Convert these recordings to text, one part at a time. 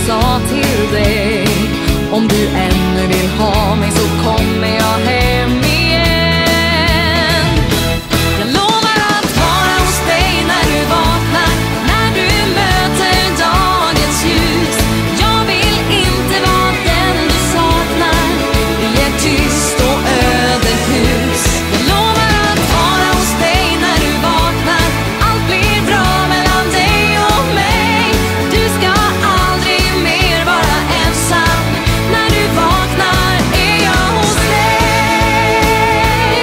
sa till dig. Om du ännu vill ha mig så kommer jag hem igen. Jag lovar att vara hos dig när du vaknar, när du möter dagens ljus. Jag vill inte vara den du saknar i ett tyst och öde hus. Jag lovar att vara hos dig när du vaknar, allt blir bra mellan dig och mig. Du ska aldrig mer vara ensam, när du vaknar är jag hos dig.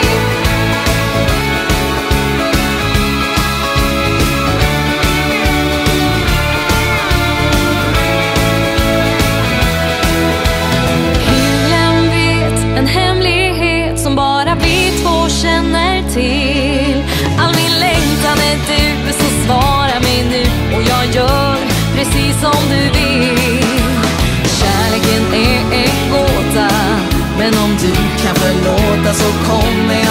Himlen vet en hemlighet som bara vi två känner till. All min längtan är du, så svara mig nu och jag gör precis som du vill. Kärleken är en gåta, men om du kan förlåta så kommer